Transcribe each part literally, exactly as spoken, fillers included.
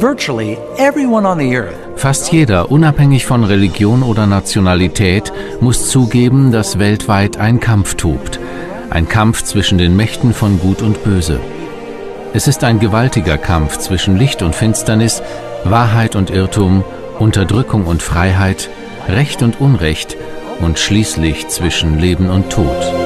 Virtually everyone on the earth. Fast jeder, unabhängig von Religion oder Nationalität, muss zugeben, dass weltweit ein Kampf tobt. Ein Kampf zwischen den Mächten von Gut und Böse. Es ist ein gewaltiger Kampf zwischen Licht und Finsternis, Wahrheit und Irrtum, Unterdrückung und Freiheit, Recht und Unrecht und schließlich zwischen Leben und Tod.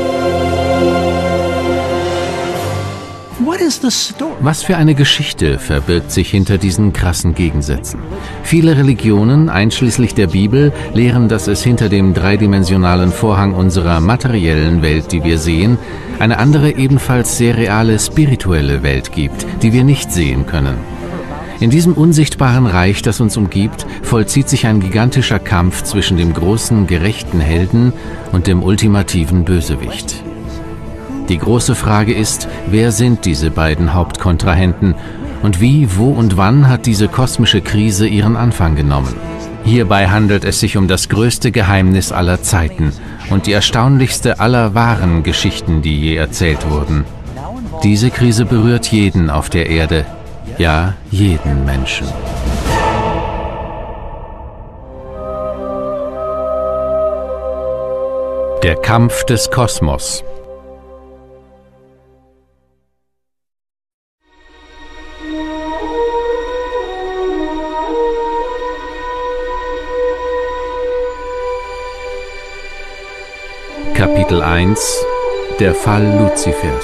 Was für eine Geschichte verbirgt sich hinter diesen krassen Gegensätzen? Viele Religionen, einschließlich der Bibel, lehren, dass es hinter dem dreidimensionalen Vorhang unserer materiellen Welt, die wir sehen, eine andere, ebenfalls sehr reale spirituelle Welt gibt, die wir nicht sehen können. In diesem unsichtbaren Reich, das uns umgibt, vollzieht sich ein gigantischer Kampf zwischen dem großen, gerechten Helden und dem ultimativen Bösewicht. Die große Frage ist, wer sind diese beiden Hauptkontrahenten und wie, wo und wann hat diese kosmische Krise ihren Anfang genommen? Hierbei handelt es sich um das größte Geheimnis aller Zeiten und die erstaunlichste aller wahren Geschichten, die je erzählt wurden. Diese Krise berührt jeden auf der Erde, ja, jeden Menschen. Der Kampf des Kosmos. Kapitel eins – Der Fall Luzifers.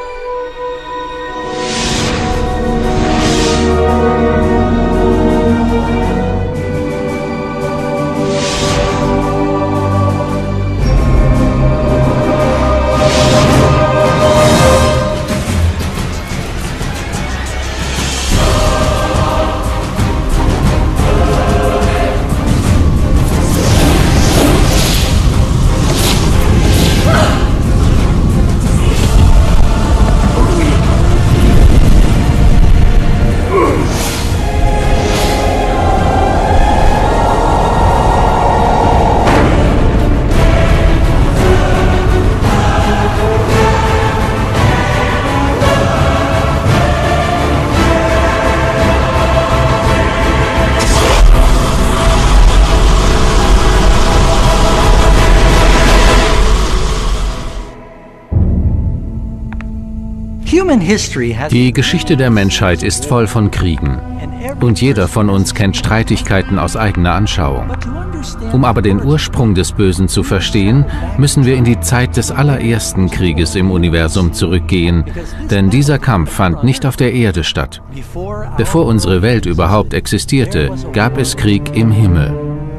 Die Geschichte der Menschheit ist voll von Kriegen. Und jeder von uns kennt Streitigkeiten aus eigener Anschauung. Um aber den Ursprung des Bösen zu verstehen, müssen wir in die Zeit des allerersten Krieges im Universum zurückgehen, denn dieser Kampf fand nicht auf der Erde statt. Bevor unsere Welt überhaupt existierte, gab es Krieg im Himmel.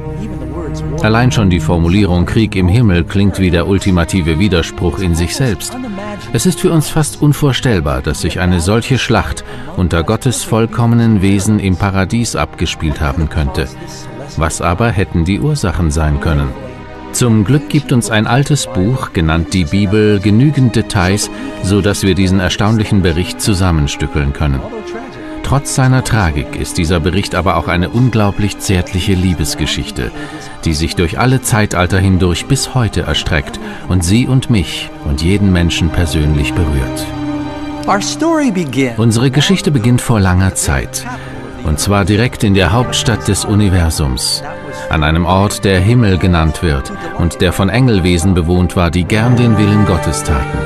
Allein schon die Formulierung Krieg im Himmel klingt wie der ultimative Widerspruch in sich selbst. Es ist für uns fast unvorstellbar, dass sich eine solche Schlacht unter Gottes vollkommenen Wesen im Paradies abgespielt haben könnte. Was aber hätten die Ursachen sein können? Zum Glück gibt uns ein altes Buch, genannt die Bibel, genügend Details, so dass wir diesen erstaunlichen Bericht zusammenstückeln können. Trotz seiner Tragik ist dieser Bericht aber auch eine unglaublich zärtliche Liebesgeschichte, die sich durch alle Zeitalter hindurch bis heute erstreckt und Sie und mich und jeden Menschen persönlich berührt. Unsere Geschichte beginnt vor langer Zeit, und zwar direkt in der Hauptstadt des Universums, an einem Ort, der Himmel genannt wird und der von Engelwesen bewohnt war, die gern den Willen Gottes taten.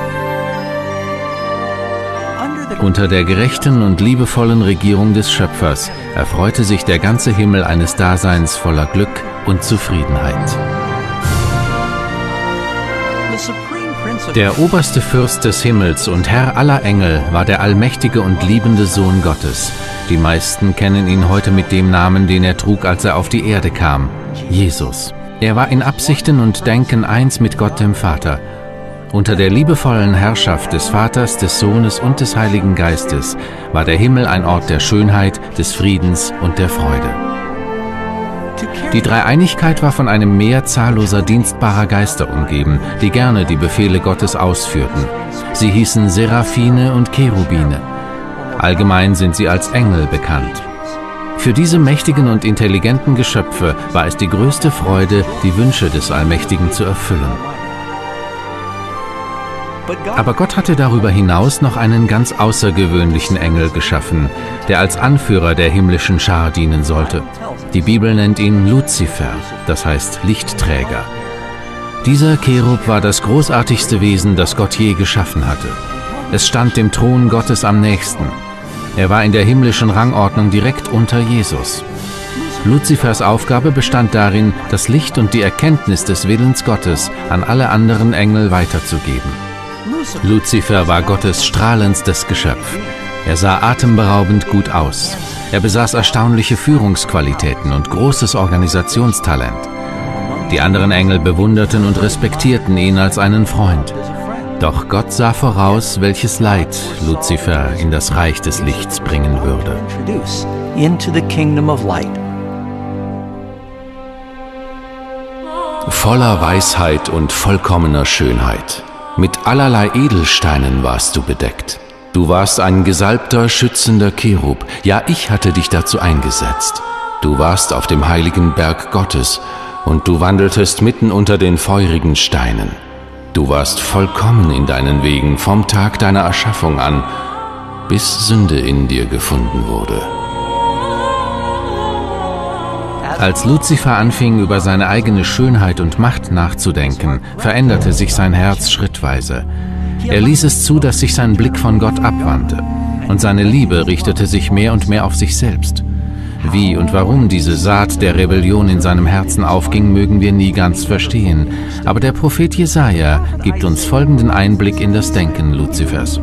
Unter der gerechten und liebevollen Regierung des Schöpfers erfreute sich der ganze Himmel eines Daseins voller Glück und Zufriedenheit. Der oberste Fürst des Himmels und Herr aller Engel war der allmächtige und liebende Sohn Gottes. Die meisten kennen ihn heute mit dem Namen, den er trug, als er auf die Erde kam: Jesus. Er war in Absichten und Denken eins mit Gott dem Vater. Unter der liebevollen Herrschaft des Vaters, des Sohnes und des Heiligen Geistes war der Himmel ein Ort der Schönheit, des Friedens und der Freude. Die Dreieinigkeit war von einem Meer zahlloser dienstbarer Geister umgeben, die gerne die Befehle Gottes ausführten. Sie hießen Seraphine und Cherubine. Allgemein sind sie als Engel bekannt. Für diese mächtigen und intelligenten Geschöpfe war es die größte Freude, die Wünsche des Allmächtigen zu erfüllen. Aber Gott hatte darüber hinaus noch einen ganz außergewöhnlichen Engel geschaffen, der als Anführer der himmlischen Schar dienen sollte. Die Bibel nennt ihn Luzifer, das heißt Lichtträger. Dieser Cherub war das großartigste Wesen, das Gott je geschaffen hatte. Es stand dem Thron Gottes am nächsten. Er war in der himmlischen Rangordnung direkt unter Jesus. Luzifers Aufgabe bestand darin, das Licht und die Erkenntnis des Willens Gottes an alle anderen Engel weiterzugeben. Luzifer war Gottes strahlendstes Geschöpf. Er sah atemberaubend gut aus. Er besaß erstaunliche Führungsqualitäten und großes Organisationstalent. Die anderen Engel bewunderten und respektierten ihn als einen Freund. Doch Gott sah voraus, welches Leid Luzifer in das Reich des Lichts bringen würde. Voller Weisheit und vollkommener Schönheit. Mit allerlei Edelsteinen warst du bedeckt. Du warst ein gesalbter, schützender Cherub. Ja, ich hatte dich dazu eingesetzt. Du warst auf dem heiligen Berg Gottes und du wandeltest mitten unter den feurigen Steinen. Du warst vollkommen in deinen Wegen vom Tag deiner Erschaffung an, bis Sünde in dir gefunden wurde. Als Luzifer anfing, über seine eigene Schönheit und Macht nachzudenken, veränderte sich sein Herz schrittweise. Er ließ es zu, dass sich sein Blick von Gott abwandte, und seine Liebe richtete sich mehr und mehr auf sich selbst. Wie und warum diese Saat der Rebellion in seinem Herzen aufging, mögen wir nie ganz verstehen, aber der Prophet Jesaja gibt uns folgenden Einblick in das Denken Luzifers.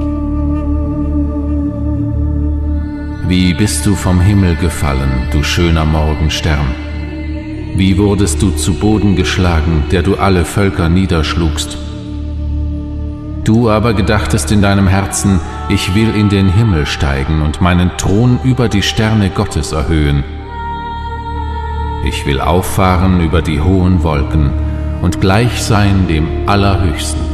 Wie bist du vom Himmel gefallen, du schöner Morgenstern? Wie wurdest du zu Boden geschlagen, der du alle Völker niederschlugst? Du aber gedachtest in deinem Herzen, ich will in den Himmel steigen und meinen Thron über die Sterne Gottes erhöhen. Ich will auffahren über die hohen Wolken und gleich sein dem Allerhöchsten.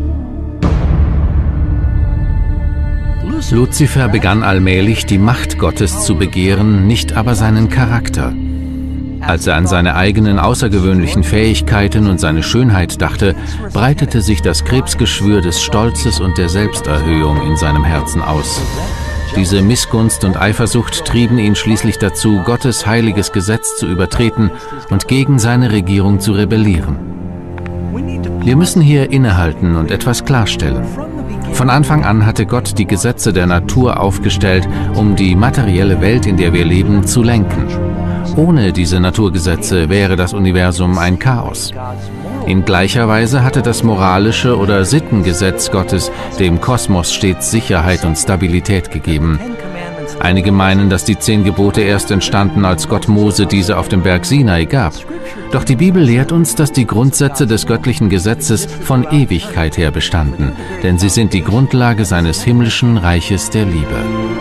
Luzifer begann allmählich, die Macht Gottes zu begehren, nicht aber seinen Charakter. Als er an seine eigenen außergewöhnlichen Fähigkeiten und seine Schönheit dachte, breitete sich das Krebsgeschwür des Stolzes und der Selbsterhöhung in seinem Herzen aus. Diese Missgunst und Eifersucht trieben ihn schließlich dazu, Gottes heiliges Gesetz zu übertreten und gegen seine Regierung zu rebellieren. Wir müssen hier innehalten und etwas klarstellen. Von Anfang an hatte Gott die Gesetze der Natur aufgestellt, um die materielle Welt, in der wir leben, zu lenken. Ohne diese Naturgesetze wäre das Universum ein Chaos. In gleicher Weise hatte das moralische oder Sittengesetz Gottes dem Kosmos stets Sicherheit und Stabilität gegeben. Einige meinen, dass die zehn Gebote erst entstanden, als Gott Mose diese auf dem Berg Sinai gab. Doch die Bibel lehrt uns, dass die Grundsätze des göttlichen Gesetzes von Ewigkeit her bestanden, denn sie sind die Grundlage seines himmlischen Reiches der Liebe.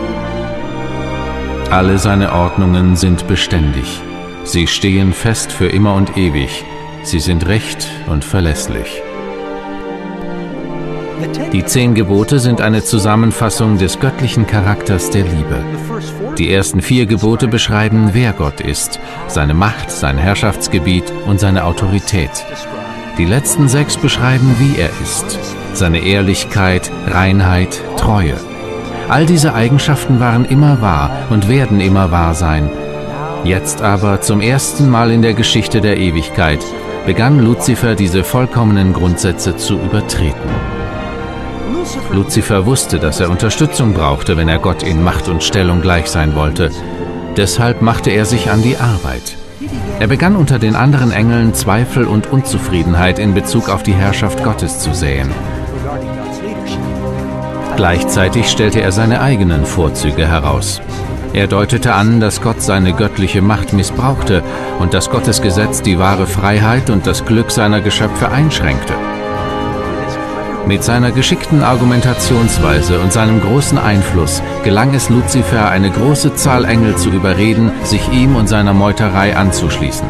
Alle seine Ordnungen sind beständig. Sie stehen fest für immer und ewig. Sie sind recht und verlässlich. Die zehn Gebote sind eine Zusammenfassung des göttlichen Charakters der Liebe. Die ersten vier Gebote beschreiben, wer Gott ist, seine Macht, sein Herrschaftsgebiet und seine Autorität. Die letzten sechs beschreiben, wie er ist, seine Ehrlichkeit, Reinheit, Treue. All diese Eigenschaften waren immer wahr und werden immer wahr sein. Jetzt aber, zum ersten Mal in der Geschichte der Ewigkeit, begann Luzifer diese vollkommenen Grundsätze zu übertreten. Luzifer wusste, dass er Unterstützung brauchte, wenn er Gott in Macht und Stellung gleich sein wollte. Deshalb machte er sich an die Arbeit. Er begann unter den anderen Engeln Zweifel und Unzufriedenheit in Bezug auf die Herrschaft Gottes zu säen. Gleichzeitig stellte er seine eigenen Vorzüge heraus. Er deutete an, dass Gott seine göttliche Macht missbrauchte und dass Gottes Gesetz die wahre Freiheit und das Glück seiner Geschöpfe einschränkte. Mit seiner geschickten Argumentationsweise und seinem großen Einfluss gelang es Luzifer, eine große Zahl Engel zu überreden, sich ihm und seiner Meuterei anzuschließen.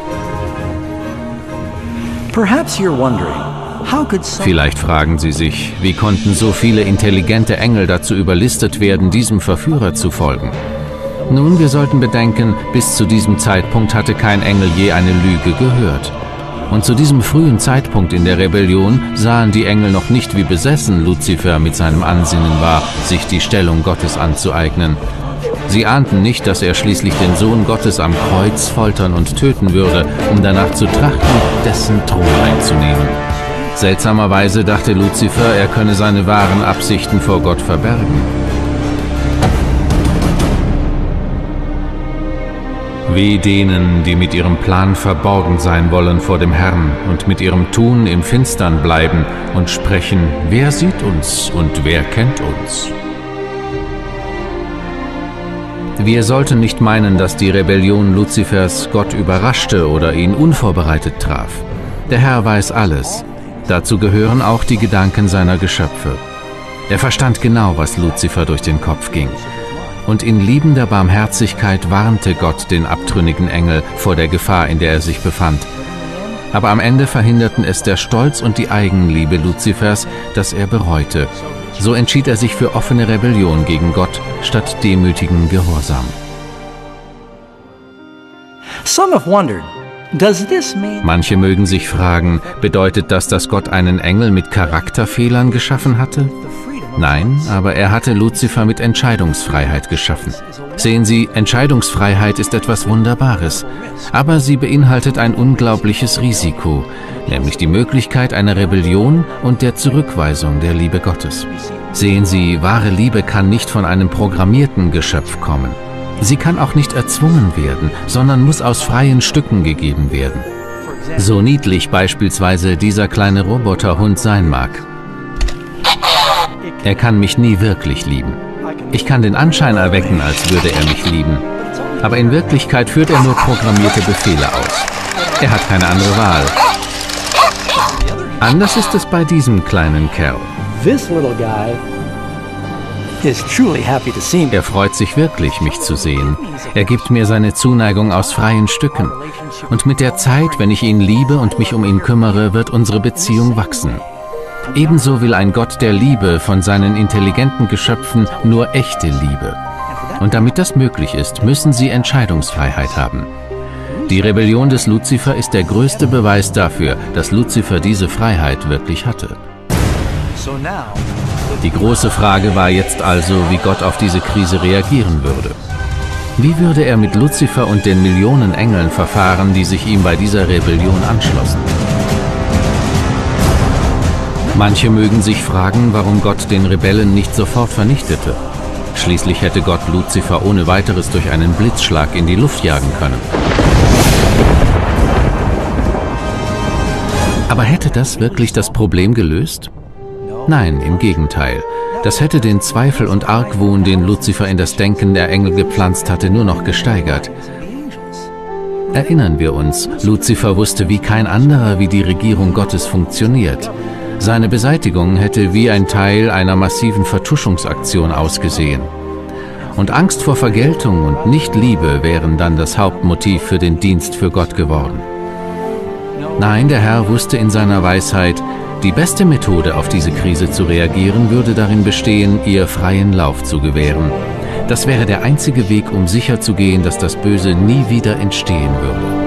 Vielleicht fragen Sie sich, wie konnten so viele intelligente Engel dazu überlistet werden, diesem Verführer zu folgen? Nun, wir sollten bedenken, bis zu diesem Zeitpunkt hatte kein Engel je eine Lüge gehört. Und zu diesem frühen Zeitpunkt in der Rebellion sahen die Engel noch nicht, wie besessen Luzifer mit seinem Ansinnen war, sich die Stellung Gottes anzueignen. Sie ahnten nicht, dass er schließlich den Sohn Gottes am Kreuz foltern und töten würde, um danach zu trachten, dessen Thron einzunehmen. Seltsamerweise dachte Luzifer, er könne seine wahren Absichten vor Gott verbergen. Weh denen, die mit ihrem Plan verborgen sein wollen vor dem Herrn und mit ihrem Tun im Finstern bleiben und sprechen, wer sieht uns und wer kennt uns? Wir sollten nicht meinen, dass die Rebellion Luzifers Gott überraschte oder ihn unvorbereitet traf. Der Herr weiß alles. Dazu gehören auch die Gedanken seiner Geschöpfe. Er verstand genau, was Luzifer durch den Kopf ging. Und in liebender Barmherzigkeit warnte Gott den abtrünnigen Engel vor der Gefahr, in der er sich befand. Aber am Ende verhinderten es der Stolz und die Eigenliebe Luzifers, dass er bereute. So entschied er sich für offene Rebellion gegen Gott statt demütigen Gehorsam. Some have wondered, does this mean... Manche mögen sich fragen, bedeutet das, dass Gott einen Engel mit Charakterfehlern geschaffen hatte? Nein, aber er hatte Luzifer mit Entscheidungsfreiheit geschaffen. Sehen Sie, Entscheidungsfreiheit ist etwas Wunderbares, aber sie beinhaltet ein unglaubliches Risiko, nämlich die Möglichkeit einer Rebellion und der Zurückweisung der Liebe Gottes. Sehen Sie, wahre Liebe kann nicht von einem programmierten Geschöpf kommen. Sie kann auch nicht erzwungen werden, sondern muss aus freien Stücken gegeben werden. So niedlich beispielsweise dieser kleine Roboterhund sein mag. Er kann mich nie wirklich lieben. Ich kann den Anschein erwecken, als würde er mich lieben. Aber in Wirklichkeit führt er nur programmierte Befehle aus. Er hat keine andere Wahl. Anders ist es bei diesem kleinen Kerl. Er freut sich wirklich, mich zu sehen. Er gibt mir seine Zuneigung aus freien Stücken. Und mit der Zeit, wenn ich ihn liebe und mich um ihn kümmere, wird unsere Beziehung wachsen. Ebenso will ein Gott der Liebe von seinen intelligenten Geschöpfen nur echte Liebe. Und damit das möglich ist, müssen sie Entscheidungsfreiheit haben. Die Rebellion des Luzifer ist der größte Beweis dafür, dass Luzifer diese Freiheit wirklich hatte. Die große Frage war jetzt also, wie Gott auf diese Krise reagieren würde. Wie würde er mit Luzifer und den Millionen Engeln verfahren, die sich ihm bei dieser Rebellion anschlossen? Manche mögen sich fragen, warum Gott den Rebellen nicht sofort vernichtete. Schließlich hätte Gott Luzifer ohne weiteres durch einen Blitzschlag in die Luft jagen können. Aber hätte das wirklich das Problem gelöst? Nein, im Gegenteil. Das hätte den Zweifel und Argwohn, den Luzifer in das Denken der Engel gepflanzt hatte, nur noch gesteigert. Erinnern wir uns, Luzifer wusste wie kein anderer, wie die Regierung Gottes funktioniert. Seine Beseitigung hätte wie ein Teil einer massiven Vertuschungsaktion ausgesehen. Und Angst vor Vergeltung und Nicht-Liebe wären dann das Hauptmotiv für den Dienst für Gott geworden. Nein, der Herr wusste in seiner Weisheit, die beste Methode, auf diese Krise zu reagieren, würde darin bestehen, ihr freien Lauf zu gewähren. Das wäre der einzige Weg, um sicherzugehen, dass das Böse nie wieder entstehen würde.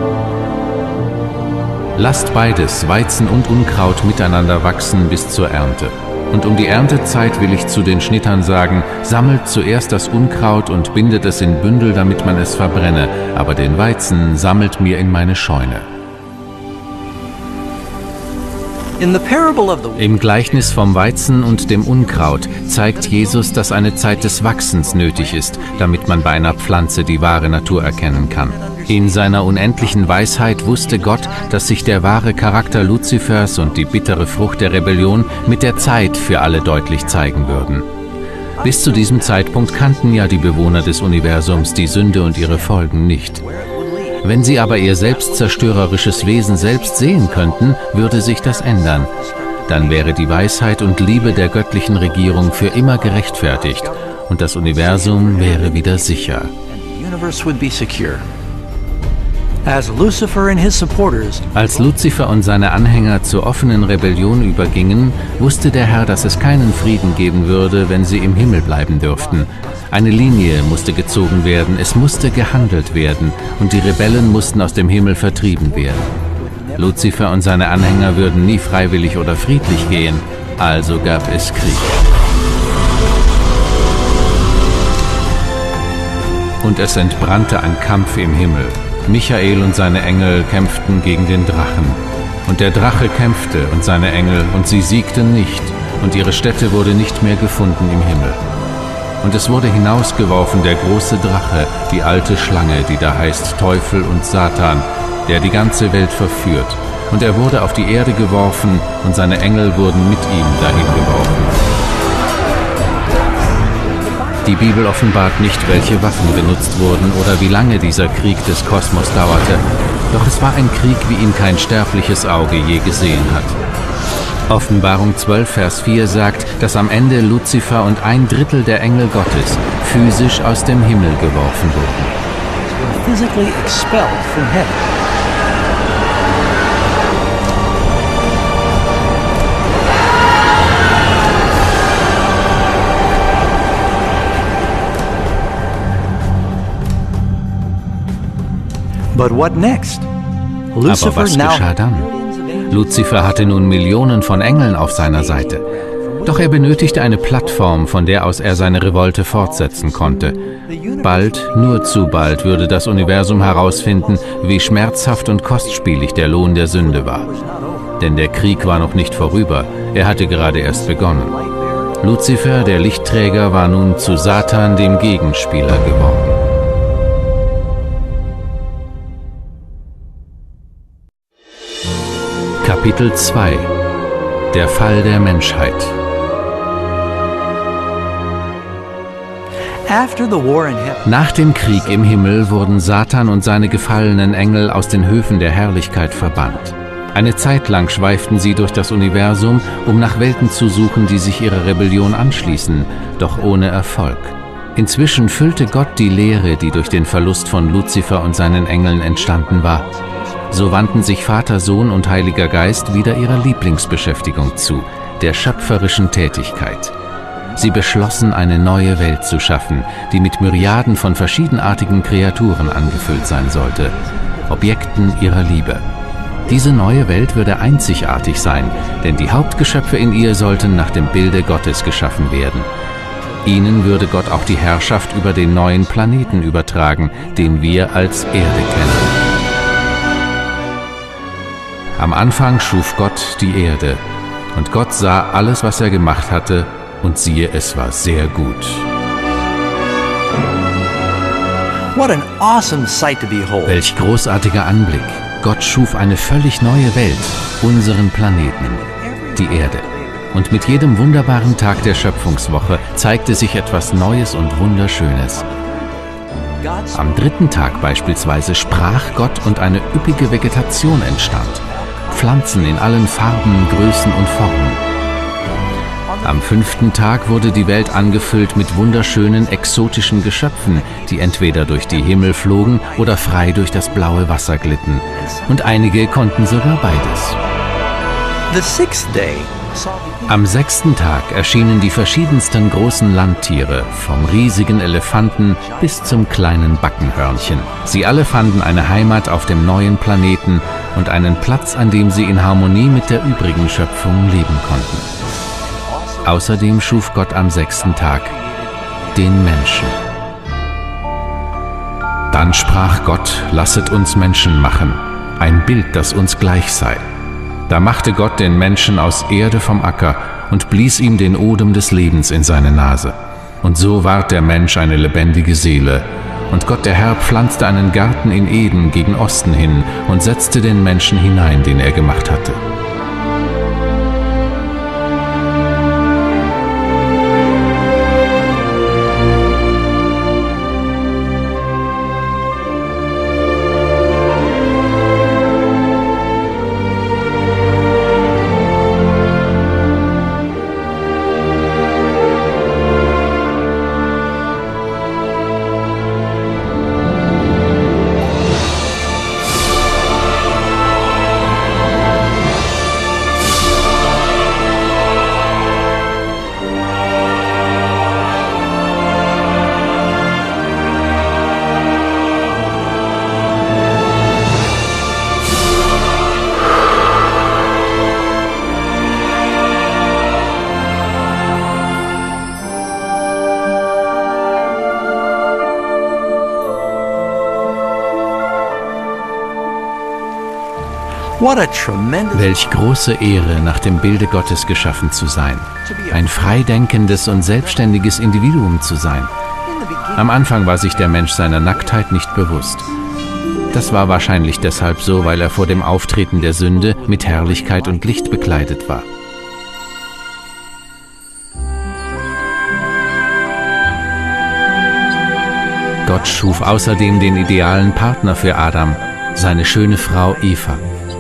Lasst beides, Weizen und Unkraut, miteinander wachsen bis zur Ernte. Und um die Erntezeit will ich zu den Schnittern sagen, sammelt zuerst das Unkraut und bindet es in Bündel, damit man es verbrenne, aber den Weizen sammelt mir in meine Scheune. Im Gleichnis vom Weizen und dem Unkraut zeigt Jesus, dass eine Zeit des Wachsens nötig ist, damit man bei einer Pflanze die wahre Natur erkennen kann. In seiner unendlichen Weisheit wusste Gott, dass sich der wahre Charakter Luzifers und die bittere Frucht der Rebellion mit der Zeit für alle deutlich zeigen würden. Bis zu diesem Zeitpunkt kannten ja die Bewohner des Universums die Sünde und ihre Folgen nicht. Wenn sie aber ihr selbstzerstörerisches Wesen selbst sehen könnten, würde sich das ändern. Dann wäre die Weisheit und Liebe der göttlichen Regierung für immer gerechtfertigt und das Universum wäre wieder sicher. Als Luzifer und seine Anhänger zur offenen Rebellion übergingen, wusste der Herr, dass es keinen Frieden geben würde, wenn sie im Himmel bleiben dürften. Eine Linie musste gezogen werden, es musste gehandelt werden und die Rebellen mussten aus dem Himmel vertrieben werden. Luzifer und seine Anhänger würden nie freiwillig oder friedlich gehen, also gab es Krieg. Und es entbrannte ein Kampf im Himmel. Michael und seine Engel kämpften gegen den Drachen. Und der Drache kämpfte und seine Engel, und sie siegten nicht, und ihre Stätte wurde nicht mehr gefunden im Himmel. Und es wurde hinausgeworfen der große Drache, die alte Schlange, die da heißt Teufel und Satan, der die ganze Welt verführt. Und er wurde auf die Erde geworfen, und seine Engel wurden mit ihm dahin geworfen. Die Bibel offenbart nicht, welche Waffen benutzt wurden oder wie lange dieser Krieg des Kosmos dauerte. Doch es war ein Krieg, wie ihn kein sterbliches Auge je gesehen hat. Offenbarung zwölf, Vers vier sagt, dass am Ende Luzifer und ein Drittel der Engel Gottes physisch aus dem Himmel geworfen wurden. Physically expelled from heaven. But what next? Aber was geschah dann? Luzifer hatte nun Millionen von Engeln auf seiner Seite. Doch er benötigte eine Plattform, von der aus er seine Revolte fortsetzen konnte. Bald, nur zu bald, würde das Universum herausfinden, wie schmerzhaft und kostspielig der Lohn der Sünde war. Denn der Krieg war noch nicht vorüber, er hatte gerade erst begonnen. Luzifer, der Lichtträger, war nun zu Satan, dem Gegenspieler, geworden. Kapitel zwei. Der Fall der Menschheit. Nach dem Krieg im Himmel wurden Satan und seine gefallenen Engel aus den Höfen der Herrlichkeit verbannt. Eine Zeit lang schweiften sie durch das Universum, um nach Welten zu suchen, die sich ihrer Rebellion anschließen, doch ohne Erfolg. Inzwischen füllte Gott die Leere, die durch den Verlust von Luzifer und seinen Engeln entstanden war. So wandten sich Vater, Sohn und Heiliger Geist wieder ihrer Lieblingsbeschäftigung zu, der schöpferischen Tätigkeit. Sie beschlossen, eine neue Welt zu schaffen, die mit Myriaden von verschiedenartigen Kreaturen angefüllt sein sollte, Objekten ihrer Liebe. Diese neue Welt würde einzigartig sein, denn die Hauptgeschöpfe in ihr sollten nach dem Bilde Gottes geschaffen werden. Ihnen würde Gott auch die Herrschaft über den neuen Planeten übertragen, den wir als Erde kennen. Am Anfang schuf Gott die Erde, und Gott sah alles, was er gemacht hatte, und siehe, es war sehr gut. What an awesome sight to behold. Welch großartiger Anblick! Gott schuf eine völlig neue Welt, unseren Planeten, die Erde. Und mit jedem wunderbaren Tag der Schöpfungswoche zeigte sich etwas Neues und Wunderschönes. Am dritten Tag beispielsweise sprach Gott und eine üppige Vegetation entstand. Pflanzen in allen Farben, Größen und Formen. Am fünften Tag wurde die Welt angefüllt mit wunderschönen, exotischen Geschöpfen, die entweder durch die Himmel flogen oder frei durch das blaue Wasser glitten. Und einige konnten sogar beides. Am sechsten Tag erschienen die verschiedensten großen Landtiere, vom riesigen Elefanten bis zum kleinen Backenhörnchen. Sie alle fanden eine Heimat auf dem neuen Planeten und einen Platz, an dem sie in Harmonie mit der übrigen Schöpfung leben konnten. Außerdem schuf Gott am sechsten Tag den Menschen. Dann sprach Gott: Lasset uns Menschen machen, ein Bild, das uns gleich sei. Da machte Gott den Menschen aus Erde vom Acker und blies ihm den Odem des Lebens in seine Nase. Und so ward der Mensch eine lebendige Seele. Und Gott der Herr pflanzte einen Garten in Eden gegen Osten hin und setzte den Menschen hinein, den er gemacht hatte. Welch große Ehre, nach dem Bilde Gottes geschaffen zu sein, ein freidenkendes und selbstständiges Individuum zu sein. Am Anfang war sich der Mensch seiner Nacktheit nicht bewusst. Das war wahrscheinlich deshalb so, weil er vor dem Auftreten der Sünde mit Herrlichkeit und Licht bekleidet war. Gott schuf außerdem den idealen Partner für Adam, seine schöne Frau Eva.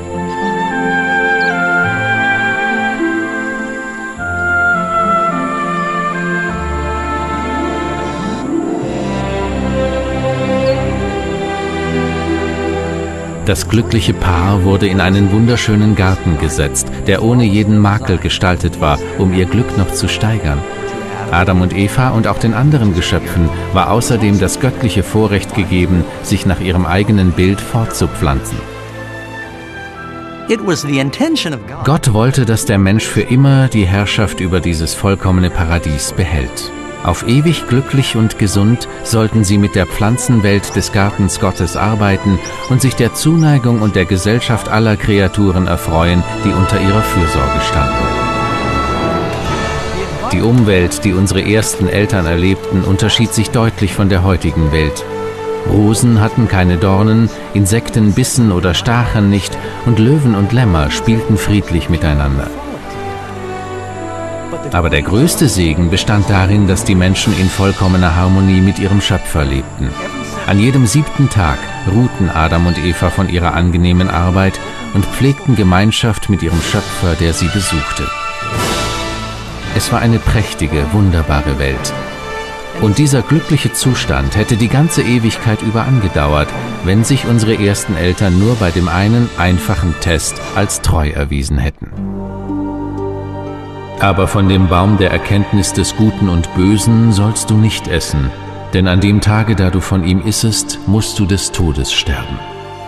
Das glückliche Paar wurde in einen wunderschönen Garten gesetzt, der ohne jeden Makel gestaltet war, um ihr Glück noch zu steigern. Adam und Eva und auch den anderen Geschöpfen war außerdem das göttliche Vorrecht gegeben, sich nach ihrem eigenen Bild fortzupflanzen. Gott wollte, dass der Mensch für immer die Herrschaft über dieses vollkommene Paradies behält. Auf ewig glücklich und gesund sollten sie mit der Pflanzenwelt des Gartens Gottes arbeiten und sich der Zuneigung und der Gesellschaft aller Kreaturen erfreuen, die unter ihrer Fürsorge standen. Die Umwelt, die unsere ersten Eltern erlebten, unterschied sich deutlich von der heutigen Welt. Rosen hatten keine Dornen, Insekten bissen oder stachen nicht und Löwen und Lämmer spielten friedlich miteinander. Aber der größte Segen bestand darin, dass die Menschen in vollkommener Harmonie mit ihrem Schöpfer lebten. An jedem siebten Tag ruhten Adam und Eva von ihrer angenehmen Arbeit und pflegten Gemeinschaft mit ihrem Schöpfer, der sie besuchte. Es war eine prächtige, wunderbare Welt. Und dieser glückliche Zustand hätte die ganze Ewigkeit über angedauert, wenn sich unsere ersten Eltern nur bei dem einen einfachen Test als treu erwiesen hätten. Aber von dem Baum der Erkenntnis des Guten und Bösen sollst du nicht essen, denn an dem Tage, da du von ihm issest, musst du des Todes sterben.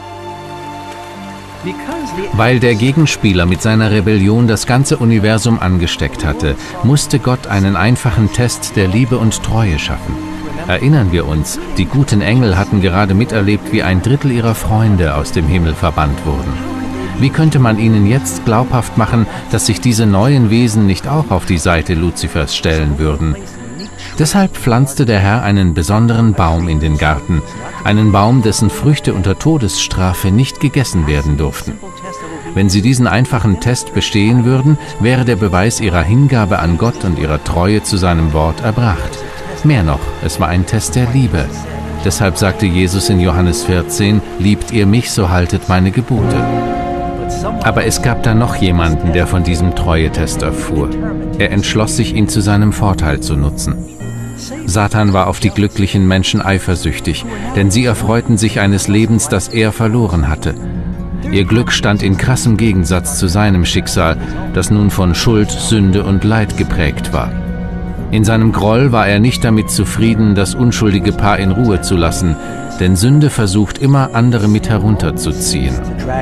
Weil der Gegenspieler mit seiner Rebellion das ganze Universum angesteckt hatte, musste Gott einen einfachen Test der Liebe und Treue schaffen. Erinnern wir uns, die guten Engel hatten gerade miterlebt, wie ein Drittel ihrer Freunde aus dem Himmel verbannt wurden. Wie könnte man ihnen jetzt glaubhaft machen, dass sich diese neuen Wesen nicht auch auf die Seite Luzifers stellen würden? Deshalb pflanzte der Herr einen besonderen Baum in den Garten, einen Baum, dessen Früchte unter Todesstrafe nicht gegessen werden durften. Wenn sie diesen einfachen Test bestehen würden, wäre der Beweis ihrer Hingabe an Gott und ihrer Treue zu seinem Wort erbracht. Mehr noch, es war ein Test der Liebe. Deshalb sagte Jesus in Johannes vierzehn, liebt ihr mich, so haltet meine Gebote. Aber es gab da noch jemanden, der von diesem Treue-Test erfuhr. Er entschloss sich, ihn zu seinem Vorteil zu nutzen. Satan war auf die glücklichen Menschen eifersüchtig, denn sie erfreuten sich eines Lebens, das er verloren hatte. Ihr Glück stand in krassem Gegensatz zu seinem Schicksal, das nun von Schuld, Sünde und Leid geprägt war. In seinem Groll war er nicht damit zufrieden, das unschuldige Paar in Ruhe zu lassen, denn Sünde versucht immer, andere mit herunterzuziehen.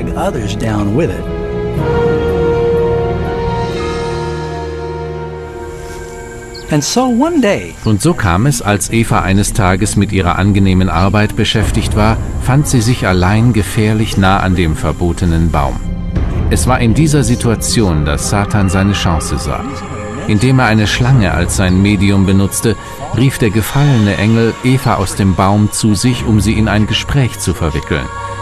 Und so kam es, als Eva eines Tages mit ihrer angenehmen Arbeit beschäftigt war, fand sie sich allein gefährlich nah an dem verbotenen Baum. Es war in dieser Situation, dass Satan seine Chance sah. Indem er eine Schlange als sein Medium benutzte, rief der gefallene Engel Eva aus dem Baum zu sich, um sie in ein Gespräch zu verwickeln.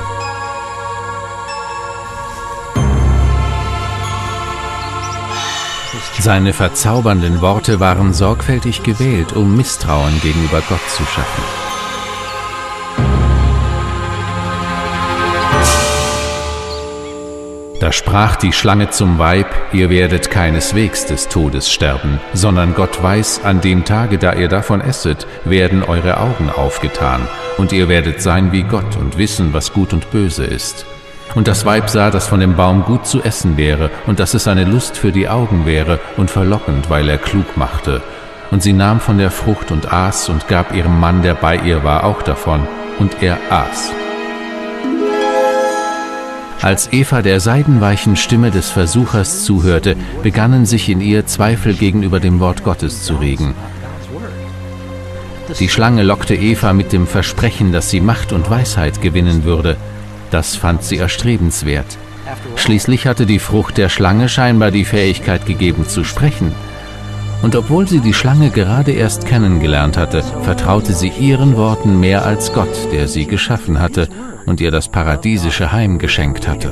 Seine verzaubernden Worte waren sorgfältig gewählt, um Misstrauen gegenüber Gott zu schaffen. Da sprach die Schlange zum Weib, ihr werdet keineswegs des Todes sterben, sondern Gott weiß, an dem Tage, da ihr davon esset, werden eure Augen aufgetan, und ihr werdet sein wie Gott und wissen, was gut und böse ist. Und das Weib sah, dass von dem Baum gut zu essen wäre, und dass es eine Lust für die Augen wäre und verlockend, weil er klug machte. Und sie nahm von der Frucht und aß und gab ihrem Mann, der bei ihr war, auch davon, und er aß. Als Eva der seidenweichen Stimme des Versuchers zuhörte, begannen sich in ihr Zweifel gegenüber dem Wort Gottes zu regen. Die Schlange lockte Eva mit dem Versprechen, dass sie Macht und Weisheit gewinnen würde. Das fand sie erstrebenswert. Schließlich hatte die Frucht der Schlange scheinbar die Fähigkeit gegeben zu sprechen. Und obwohl sie die Schlange gerade erst kennengelernt hatte, vertraute sie ihren Worten mehr als Gott, der sie geschaffen hatte und ihr das paradiesische Heim geschenkt hatte.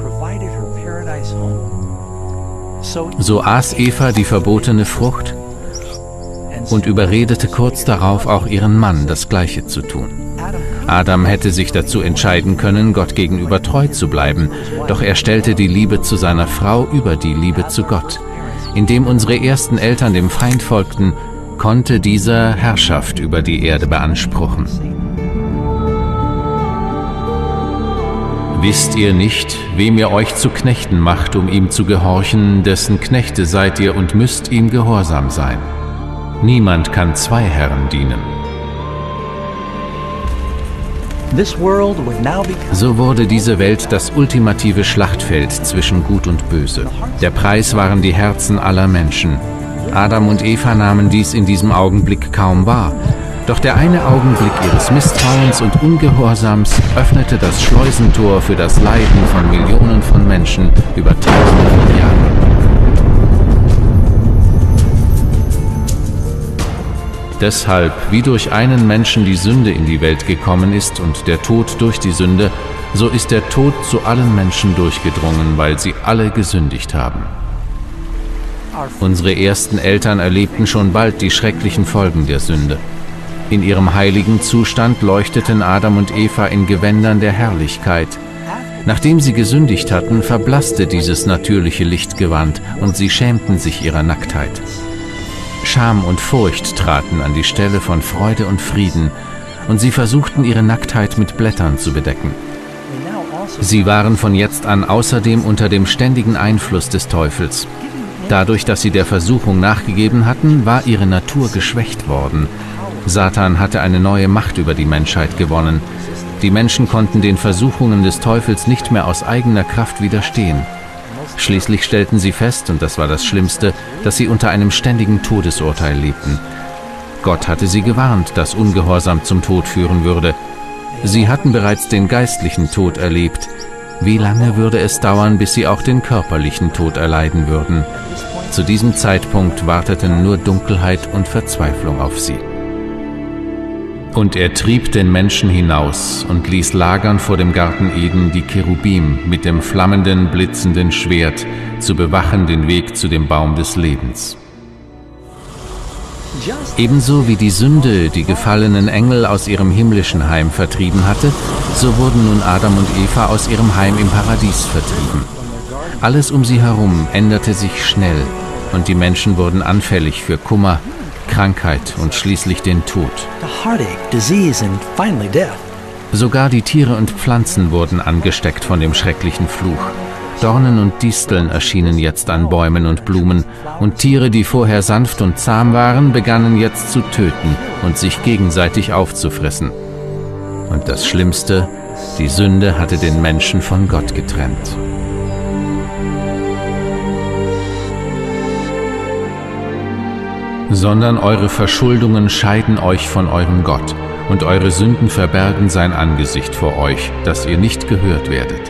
So aß Eva die verbotene Frucht und überredete kurz darauf auch ihren Mann, das Gleiche zu tun. Adam hätte sich dazu entscheiden können, Gott gegenüber treu zu bleiben, doch er stellte die Liebe zu seiner Frau über die Liebe zu Gott. Indem unsere ersten Eltern dem Feind folgten, konnte dieser Herrschaft über die Erde beanspruchen. Wisst ihr nicht, wem ihr euch zu Knechten macht, um ihm zu gehorchen, dessen Knechte seid ihr und müsst ihm gehorsam sein? Niemand kann zwei Herren dienen. So wurde diese Welt das ultimative Schlachtfeld zwischen Gut und Böse. Der Preis waren die Herzen aller Menschen. Adam und Eva nahmen dies in diesem Augenblick kaum wahr. Doch der eine Augenblick ihres Misstrauens und Ungehorsams öffnete das Schleusentor für das Leiden von Millionen von Menschen über tausende von Jahren. Deshalb, wie durch einen Menschen die Sünde in die Welt gekommen ist und der Tod durch die Sünde, so ist der Tod zu allen Menschen durchgedrungen, weil sie alle gesündigt haben. Unsere ersten Eltern erlebten schon bald die schrecklichen Folgen der Sünde. In ihrem heiligen Zustand leuchteten Adam und Eva in Gewändern der Herrlichkeit. Nachdem sie gesündigt hatten, verblasste dieses natürliche Lichtgewand und sie schämten sich ihrer Nacktheit. Scham und Furcht traten an die Stelle von Freude und Frieden, und sie versuchten ihre Nacktheit mit Blättern zu bedecken. Sie waren von jetzt an außerdem unter dem ständigen Einfluss des Teufels. Dadurch, dass sie der Versuchung nachgegeben hatten, war ihre Natur geschwächt worden. Satan hatte eine neue Macht über die Menschheit gewonnen. Die Menschen konnten den Versuchungen des Teufels nicht mehr aus eigener Kraft widerstehen. Schließlich stellten sie fest, und das war das Schlimmste, dass sie unter einem ständigen Todesurteil lebten. Gott hatte sie gewarnt, dass Ungehorsam zum Tod führen würde. Sie hatten bereits den geistlichen Tod erlebt. Wie lange würde es dauern, bis sie auch den körperlichen Tod erleiden würden? Zu diesem Zeitpunkt warteten nur Dunkelheit und Verzweiflung auf sie. Und er trieb den Menschen hinaus und ließ lagern vor dem Garten Eden die Cherubim mit dem flammenden, blitzenden Schwert, zu bewachen den Weg zu dem Baum des Lebens. Ebenso wie die Sünde die gefallenen Engel aus ihrem himmlischen Heim vertrieben hatte, so wurden nun Adam und Eva aus ihrem Heim im Paradies vertrieben. Alles um sie herum änderte sich schnell und die Menschen wurden anfällig für Kummer, Krankheit und schließlich den Tod. Sogar die Tiere und Pflanzen wurden angesteckt von dem schrecklichen Fluch. Dornen und Disteln erschienen jetzt an Bäumen und Blumen, und Tiere, die vorher sanft und zahm waren, begannen jetzt zu töten und sich gegenseitig aufzufressen. Und das Schlimmste, die Sünde hatte den Menschen von Gott getrennt. Sondern eure Verschuldungen scheiden euch von eurem Gott, und eure Sünden verbergen sein Angesicht vor euch, dass ihr nicht gehört werdet.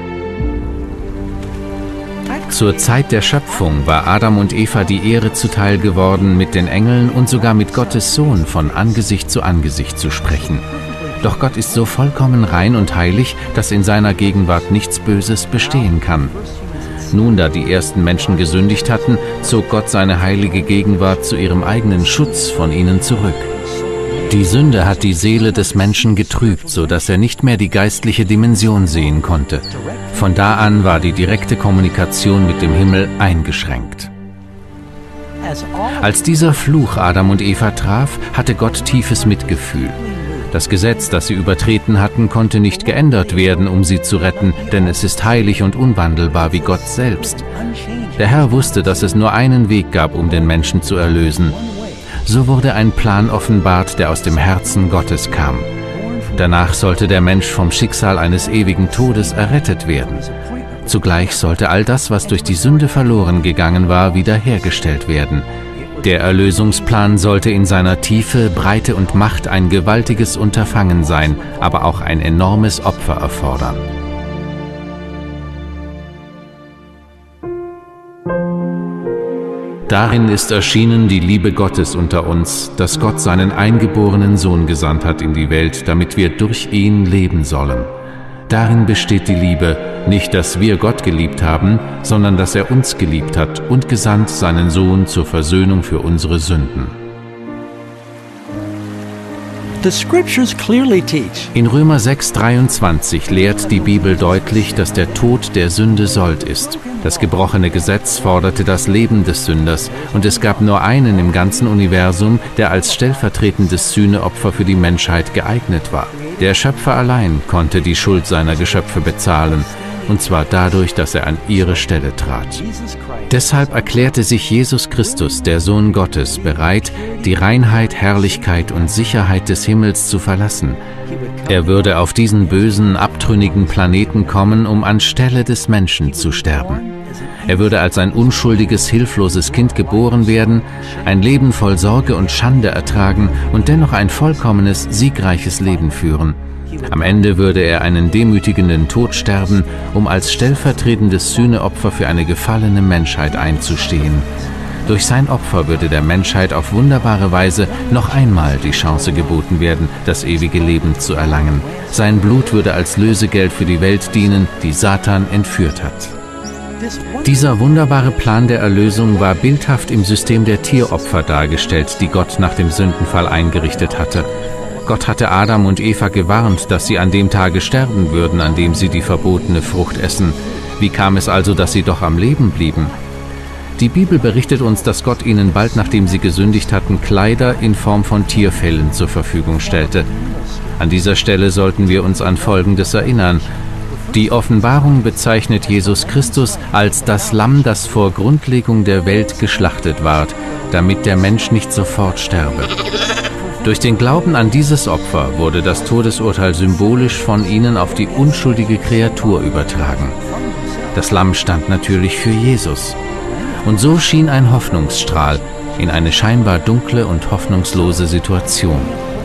Zur Zeit der Schöpfung war Adam und Eva die Ehre zuteil geworden, mit den Engeln und sogar mit Gottes Sohn von Angesicht zu Angesicht zu sprechen. Doch Gott ist so vollkommen rein und heilig, dass in seiner Gegenwart nichts Böses bestehen kann. Nun, da die ersten Menschen gesündigt hatten, zog Gott seine heilige Gegenwart zu ihrem eigenen Schutz von ihnen zurück. Die Sünde hat die Seele des Menschen getrübt, so dass er nicht mehr die geistliche Dimension sehen konnte. Von da an war die direkte Kommunikation mit dem Himmel eingeschränkt. Als dieser Fluch Adam und Eva traf, hatte Gott tiefes Mitgefühl. Das Gesetz, das sie übertreten hatten, konnte nicht geändert werden, um sie zu retten, denn es ist heilig und unwandelbar wie Gott selbst. Der Herr wusste, dass es nur einen Weg gab, um den Menschen zu erlösen. So wurde ein Plan offenbart, der aus dem Herzen Gottes kam. Danach sollte der Mensch vom Schicksal eines ewigen Todes errettet werden. Zugleich sollte all das, was durch die Sünde verloren gegangen war, wiederhergestellt werden. Der Erlösungsplan sollte in seiner Tiefe, Breite und Macht ein gewaltiges Unterfangen sein, aber auch ein enormes Opfer erfordern. Darin ist erschienen die Liebe Gottes unter uns, dass Gott seinen eingeborenen Sohn gesandt hat in die Welt, damit wir durch ihn leben sollen. Darin besteht die Liebe, nicht, dass wir Gott geliebt haben, sondern dass er uns geliebt hat und gesandt seinen Sohn zur Versöhnung für unsere Sünden. The scriptures clearly teach. In Römer sechs dreiundzwanzig lehrt die Bibel deutlich, dass der Tod der Sünde Sold ist. Das gebrochene Gesetz forderte das Leben des Sünders, und es gab nur einen im ganzen Universum, der als stellvertretendes Sühneopfer für die Menschheit geeignet war. Der Schöpfer allein konnte die Schuld seiner Geschöpfe bezahlen, und zwar dadurch, dass er an ihre Stelle trat. Deshalb erklärte sich Jesus Christus, der Sohn Gottes, bereit, die Reinheit, Herrlichkeit und Sicherheit des Himmels zu verlassen. Er würde auf diesen bösen, abtrünnigen Planeten kommen, um anstelle des Menschen zu sterben. Er würde als ein unschuldiges, hilfloses Kind geboren werden, ein Leben voll Sorge und Schande ertragen und dennoch ein vollkommenes, siegreiches Leben führen. Am Ende würde er einen demütigenden Tod sterben, um als stellvertretendes Sühneopfer für eine gefallene Menschheit einzustehen. Durch sein Opfer würde der Menschheit auf wunderbare Weise noch einmal die Chance geboten werden, das ewige Leben zu erlangen. Sein Blut würde als Lösegeld für die Welt dienen, die Satan entführt hat. Dieser wunderbare Plan der Erlösung war bildhaft im System der Tieropfer dargestellt, die Gott nach dem Sündenfall eingerichtet hatte. Gott hatte Adam und Eva gewarnt, dass sie an dem Tage sterben würden, an dem sie die verbotene Frucht essen. Wie kam es also, dass sie doch am Leben blieben? Die Bibel berichtet uns, dass Gott ihnen bald nachdem sie gesündigt hatten, Kleider in Form von Tierfellen zur Verfügung stellte. An dieser Stelle sollten wir uns an Folgendes erinnern. Die Offenbarung bezeichnet Jesus Christus als das Lamm, das vor Grundlegung der Welt geschlachtet ward, damit der Mensch nicht sofort sterbe. Durch den Glauben an dieses Opfer wurde das Todesurteil symbolisch von ihnen auf die unschuldige Kreatur übertragen. Das Lamm stand natürlich für Jesus. Und so schien ein Hoffnungsstrahl in eine scheinbar dunkle und hoffnungslose Situation.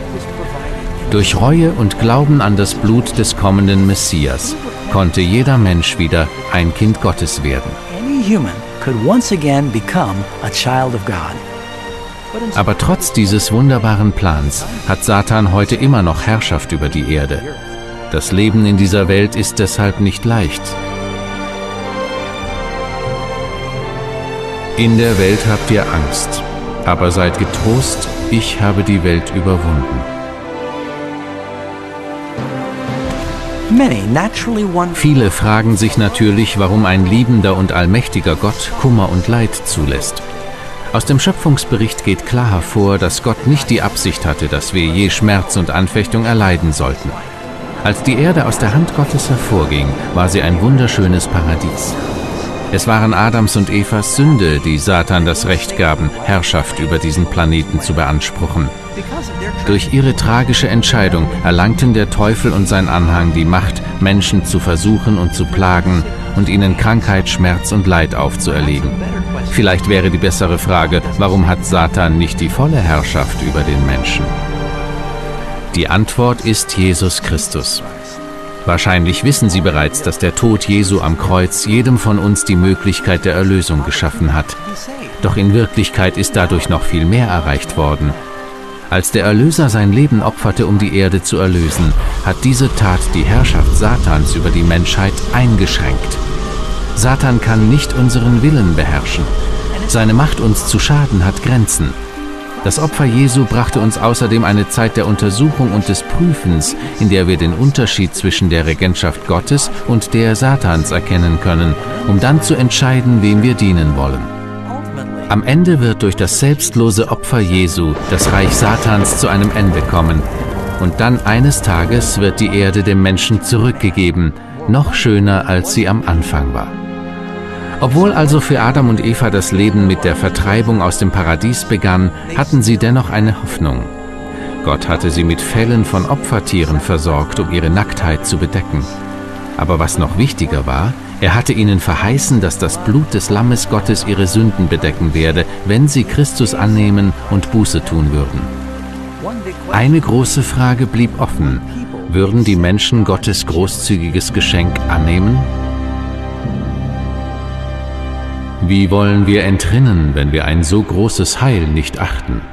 Durch Reue und Glauben an das Blut des kommenden Messias konnte jeder Mensch wieder ein Kind Gottes werden. Any human could once again become a child of God. Aber trotz dieses wunderbaren Plans hat Satan heute immer noch Herrschaft über die Erde. Das Leben in dieser Welt ist deshalb nicht leicht. In der Welt habt ihr Angst, aber seid getrost, ich habe die Welt überwunden. Viele fragen sich natürlich, warum ein liebender und allmächtiger Gott Kummer und Leid zulässt. Aus dem Schöpfungsbericht geht klar hervor, dass Gott nicht die Absicht hatte, dass wir je Schmerz und Anfechtung erleiden sollten. Als die Erde aus der Hand Gottes hervorging, war sie ein wunderschönes Paradies. Es waren Adams und Evas Sünde, die Satan das Recht gaben, Herrschaft über diesen Planeten zu beanspruchen. Durch ihre tragische Entscheidung erlangten der Teufel und sein Anhang die Macht, Menschen zu versuchen und zu plagen und ihnen Krankheit, Schmerz und Leid aufzuerlegen. Vielleicht wäre die bessere Frage, warum hat Satan nicht die volle Herrschaft über den Menschen? Die Antwort ist Jesus Christus. Wahrscheinlich wissen Sie bereits, dass der Tod Jesu am Kreuz jedem von uns die Möglichkeit der Erlösung geschaffen hat. Doch in Wirklichkeit ist dadurch noch viel mehr erreicht worden. Als der Erlöser sein Leben opferte, um die Erde zu erlösen, hat diese Tat die Herrschaft Satans über die Menschheit eingeschränkt. Satan kann nicht unseren Willen beherrschen. Seine Macht, uns zu schaden, hat Grenzen. Das Opfer Jesu brachte uns außerdem eine Zeit der Untersuchung und des Prüfens, in der wir den Unterschied zwischen der Regentschaft Gottes und der Satans erkennen können, um dann zu entscheiden, wem wir dienen wollen. Am Ende wird durch das selbstlose Opfer Jesu das Reich Satans zu einem Ende kommen. Und dann eines Tages wird die Erde dem Menschen zurückgegeben, noch schöner, als sie am Anfang war. Obwohl also für Adam und Eva das Leben mit der Vertreibung aus dem Paradies begann, hatten sie dennoch eine Hoffnung. Gott hatte sie mit Fellen von Opfertieren versorgt, um ihre Nacktheit zu bedecken. Aber was noch wichtiger war, er hatte ihnen verheißen, dass das Blut des Lammes Gottes ihre Sünden bedecken werde, wenn sie Christus annehmen und Buße tun würden. Eine große Frage blieb offen: Würden die Menschen Gottes großzügiges Geschenk annehmen? Wie wollen wir entrinnen, wenn wir ein so großes Heil nicht achten?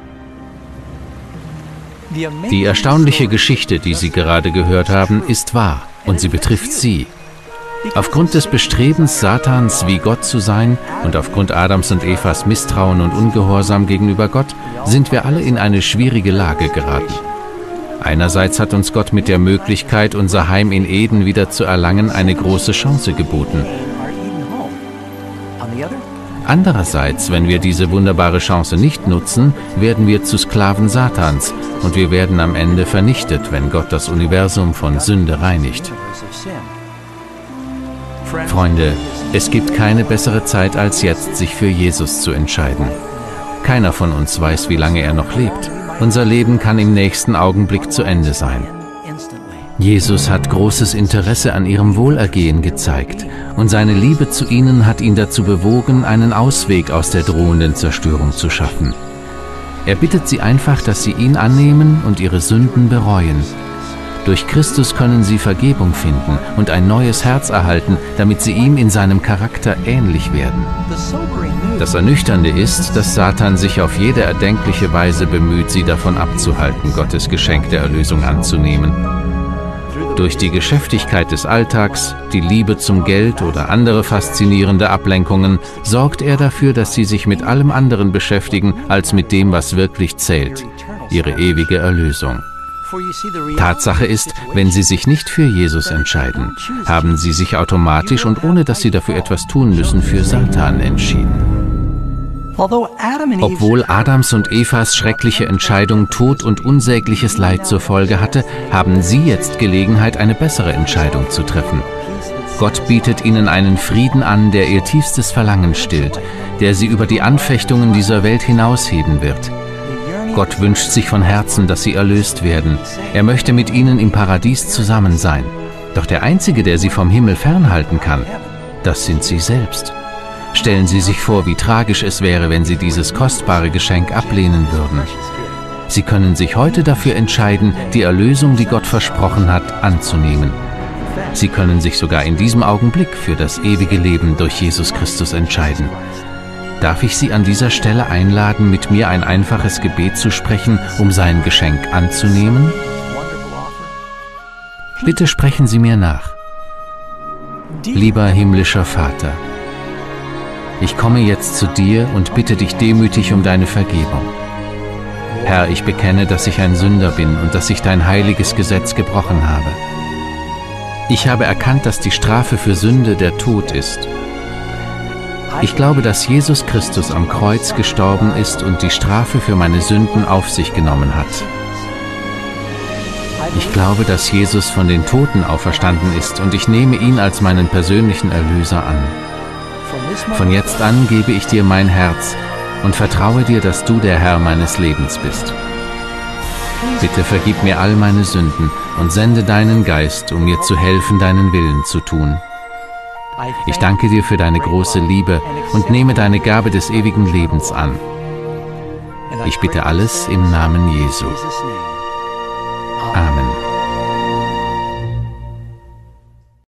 Die erstaunliche Geschichte, die Sie gerade gehört haben, ist wahr und sie betrifft Sie. Aufgrund des Bestrebens Satans, wie Gott zu sein, und aufgrund Adams und Evas Misstrauen und Ungehorsam gegenüber Gott, sind wir alle in eine schwierige Lage geraten. Einerseits hat uns Gott mit der Möglichkeit, unser Heim in Eden wieder zu erlangen, eine große Chance geboten. Andererseits, wenn wir diese wunderbare Chance nicht nutzen, werden wir zu Sklaven Satans und wir werden am Ende vernichtet, wenn Gott das Universum von Sünde reinigt. Freunde, es gibt keine bessere Zeit als jetzt, sich für Jesus zu entscheiden. Keiner von uns weiß, wie lange er noch lebt. Unser Leben kann im nächsten Augenblick zu Ende sein. Jesus hat großes Interesse an ihrem Wohlergehen gezeigt und seine Liebe zu ihnen hat ihn dazu bewogen, einen Ausweg aus der drohenden Zerstörung zu schaffen. Er bittet sie einfach, dass sie ihn annehmen und ihre Sünden bereuen. Durch Christus können sie Vergebung finden und ein neues Herz erhalten, damit sie ihm in seinem Charakter ähnlich werden. Das Ernüchternde ist, dass Satan sich auf jede erdenkliche Weise bemüht, sie davon abzuhalten, Gottes Geschenk der Erlösung anzunehmen. Durch die Geschäftigkeit des Alltags, die Liebe zum Geld oder andere faszinierende Ablenkungen sorgt er dafür, dass sie sich mit allem anderen beschäftigen, als mit dem, was wirklich zählt, ihre ewige Erlösung. Tatsache ist, wenn sie sich nicht für Jesus entscheiden, haben sie sich automatisch und ohne dass sie dafür etwas tun müssen, für Satan entschieden. Obwohl Adams und Evas schreckliche Entscheidung Tod und unsägliches Leid zur Folge hatte, haben sie jetzt Gelegenheit, eine bessere Entscheidung zu treffen. Gott bietet ihnen einen Frieden an, der ihr tiefstes Verlangen stillt, der sie über die Anfechtungen dieser Welt hinausheben wird. Gott wünscht sich von Herzen, dass sie erlöst werden. Er möchte mit ihnen im Paradies zusammen sein. Doch der Einzige, der sie vom Himmel fernhalten kann, das sind sie selbst. Stellen Sie sich vor, wie tragisch es wäre, wenn Sie dieses kostbare Geschenk ablehnen würden. Sie können sich heute dafür entscheiden, die Erlösung, die Gott versprochen hat, anzunehmen. Sie können sich sogar in diesem Augenblick für das ewige Leben durch Jesus Christus entscheiden. Darf ich Sie an dieser Stelle einladen, mit mir ein einfaches Gebet zu sprechen, um sein Geschenk anzunehmen? Bitte sprechen Sie mir nach. Lieber himmlischer Vater, ich komme jetzt zu dir und bitte dich demütig um deine Vergebung. Herr, ich bekenne, dass ich ein Sünder bin und dass ich dein heiliges Gesetz gebrochen habe. Ich habe erkannt, dass die Strafe für Sünde der Tod ist. Ich glaube, dass Jesus Christus am Kreuz gestorben ist und die Strafe für meine Sünden auf sich genommen hat. Ich glaube, dass Jesus von den Toten auferstanden ist und ich nehme ihn als meinen persönlichen Erlöser an. Von jetzt an gebe ich dir mein Herz und vertraue dir, dass du der Herr meines Lebens bist. Bitte vergib mir all meine Sünden und sende deinen Geist, um mir zu helfen, deinen Willen zu tun. Ich danke dir für deine große Liebe und nehme deine Gabe des ewigen Lebens an. Ich bitte alles im Namen Jesu. Amen.